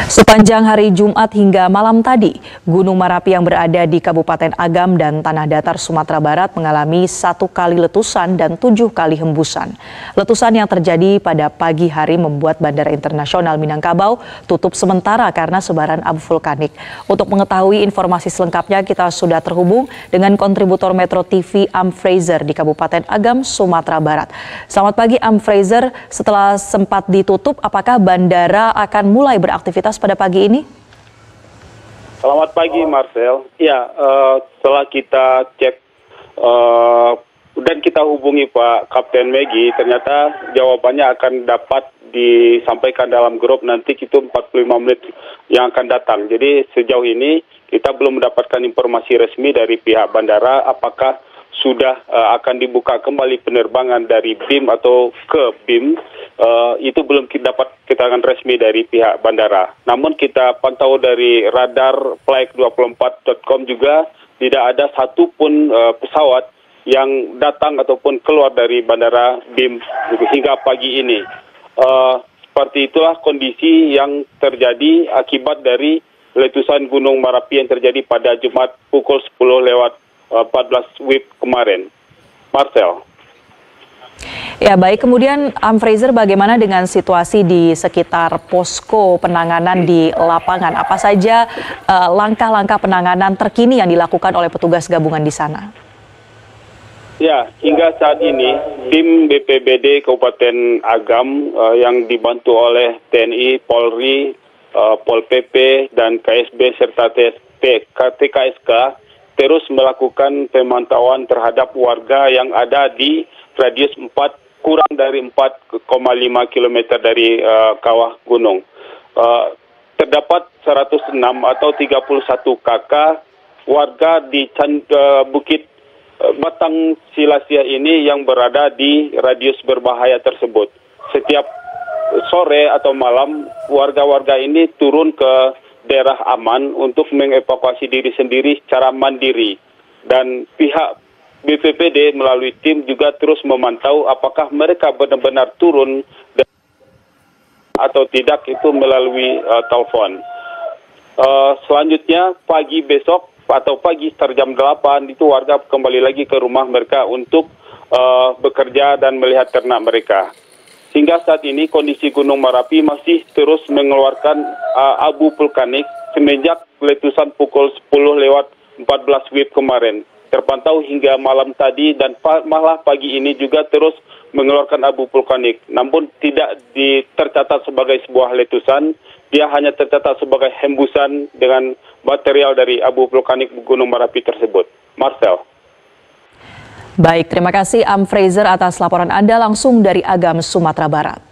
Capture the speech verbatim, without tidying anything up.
Sepanjang hari Jumat hingga malam tadi, Gunung Merapi yang berada di Kabupaten Agam dan Tanah Datar Sumatera Barat mengalami satu kali letusan dan tujuh kali hembusan. Letusan yang terjadi pada pagi hari membuat Bandara Internasional Minangkabau tutup sementara karena sebaran abu vulkanik. Untuk mengetahui informasi selengkapnya, kita sudah terhubung dengan kontributor Metro T V Am Fraser di Kabupaten Agam, Sumatera Barat. Selamat pagi Am Fraser, setelah sempat ditutup, apakah bandara akan mulai beraktivitas pada pagi ini? Selamat pagi Marcel. Ya, uh, setelah kita cek uh, dan kita hubungi Pak Kapten Megi, ternyata jawabannya akan dapat disampaikan dalam grup nanti itu empat puluh lima menit yang akan datang. Jadi sejauh ini kita belum mendapatkan informasi resmi dari pihak bandara apakah sudah uh, akan dibuka kembali penerbangan dari B I M atau ke B I M. Uh, itu belum dapat keterangan resmi dari pihak bandara. Namun kita pantau dari radar flight dua puluh empat dot com juga tidak ada satupun uh, pesawat yang datang ataupun keluar dari bandara B I M hingga pagi ini. Uh, seperti itulah kondisi yang terjadi akibat dari letusan Gunung Merapi yang terjadi pada Jumat pukul sepuluh lewat empat belas W I B kemarin. Marcel. Ya baik, kemudian Am Fraser, bagaimana dengan situasi di sekitar posko penanganan di lapangan? Apa saja langkah-langkah uh, penanganan terkini yang dilakukan oleh petugas gabungan di sana? Ya, hingga saat ini tim B P B D Kabupaten Agam uh, yang dibantu oleh T N I, Polri, uh, Pol P P dan K S B serta T K S K terus melakukan pemantauan terhadap warga yang ada di radius empat kurang dari empat koma lima kilometer dari uh, kawah gunung. Uh, terdapat seratus enam atau tiga puluh satu kakak warga di Can, uh, Bukit uh, Batang Silasia ini yang berada di radius berbahaya tersebut. Setiap sore atau malam warga-warga ini turun ke daerah aman untuk mengevakuasi diri sendiri secara mandiri. Dan pihak B P B D melalui tim juga terus memantau apakah mereka benar-benar turun atau tidak itu melalui uh, telepon. Uh, selanjutnya pagi besok atau pagi sekitar jam delapan itu warga kembali lagi ke rumah mereka untuk uh, bekerja dan melihat ternak mereka. Hingga saat ini kondisi Gunung Merapi masih terus mengeluarkan uh, abu vulkanik semenjak letusan pukul sepuluh lewat empat belas W I B kemarin. Terpantau hingga malam tadi dan pa malah pagi ini juga terus mengeluarkan abu vulkanik. Namun tidak tercatat sebagai sebuah letusan, dia hanya tercatat sebagai hembusan dengan material dari abu vulkanik Gunung Merapi tersebut. Marcel. Baik, terima kasih Am Fraser atas laporan Anda langsung dari Agam, Sumatera Barat.